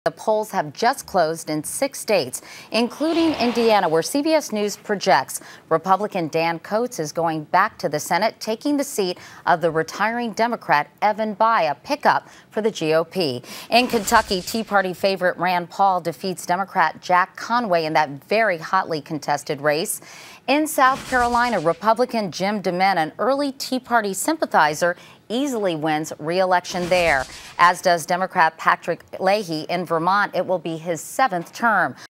The polls have just closed in 6 states, including Indiana, where CBS News projects Republican Dan Coats is going back to the Senate, taking the seat of the retiring Democrat Evan Bayh, a pickup for the GOP. In Kentucky, Tea Party favorite Rand Paul defeats Democrat Jack Conway in that very hotly contested race. In South Carolina, Republican Jim DeMint, an early Tea Party sympathizer, easily wins re-election there, as does Democrat Patrick Leahy in Vermont. It will be his 7th term.